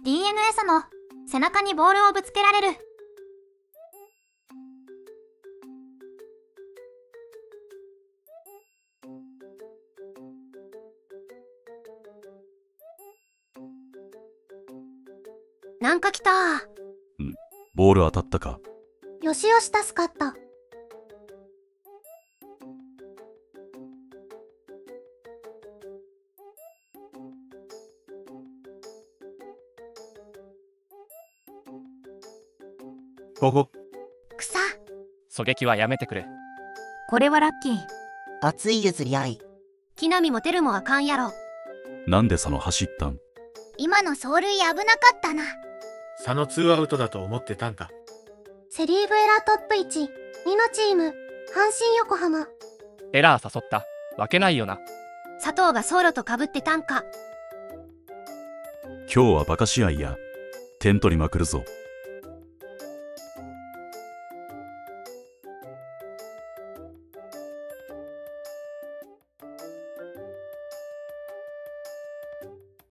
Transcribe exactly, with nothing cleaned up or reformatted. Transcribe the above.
ディーエヌエス も背中にボールをぶつけられる。なんか来た。 んボール当たったか。 よしよし助かった。 ここ。 草。 狙撃はやめてくれ。 これはラッキー。 熱い譲り合い。 木並もテルもあかんやろ。 なんで佐野走ったん？ 今の走塁危なかったな。 佐野ツーアウトだと思ってたんか。 セリーブエラートップいち、にのチーム、阪神横浜。 エラー誘った。わけないよな。 佐藤が走路とかぶってたんか。 今日はバカ試合や。点取りまくるぞ。